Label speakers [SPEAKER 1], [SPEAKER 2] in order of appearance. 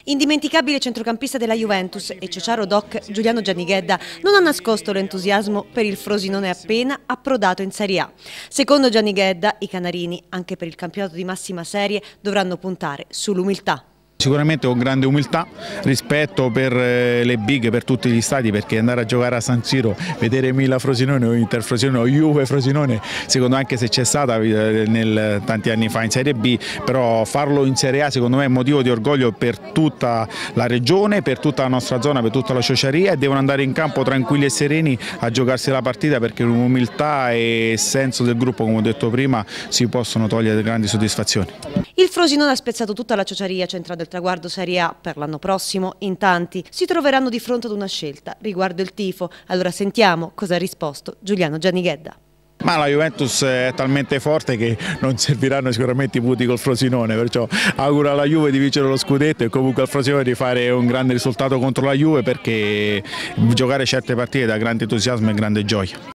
[SPEAKER 1] Indimenticabile centrocampista della Juventus e Ciociaro Doc Giuliano Giannichedda non ha nascosto l'entusiasmo per il Frosinone appena approdato in Serie A. Secondo Giannichedda, i canarini, anche per il campionato di massima serie, dovranno puntare sull'umiltà.
[SPEAKER 2] Sicuramente con grande umiltà, rispetto per le big, per tutti gli stadi, perché andare a giocare a San Siro, vedere Mila Frosinone o Inter Frosinone o Juve Frosinone, secondo me, anche se c'è stata tanti anni fa in Serie B, però farlo in Serie A secondo me è motivo di orgoglio per tutta la regione, per tutta la nostra zona, per tutta la ciociaria, e devono andare in campo tranquilli e sereni a giocarsi la partita, perché con umiltà e senso del gruppo, come ho detto prima, si possono togliere grandi soddisfazioni.
[SPEAKER 1] Il Frosinone ha spezzato tutta la ciociaria centrale del traguardo Serie A per l'anno prossimo. In tanti si troveranno di fronte ad una scelta riguardo il tifo. Allora sentiamo cosa ha risposto Giuliano Giannichedda.
[SPEAKER 2] Ma la Juventus è talmente forte che non serviranno sicuramente i punti col Frosinone, perciò auguro alla Juve di vincere lo scudetto e comunque al Frosinone di fare un grande risultato contro la Juve, perché giocare certe partite dà grande entusiasmo e grande gioia.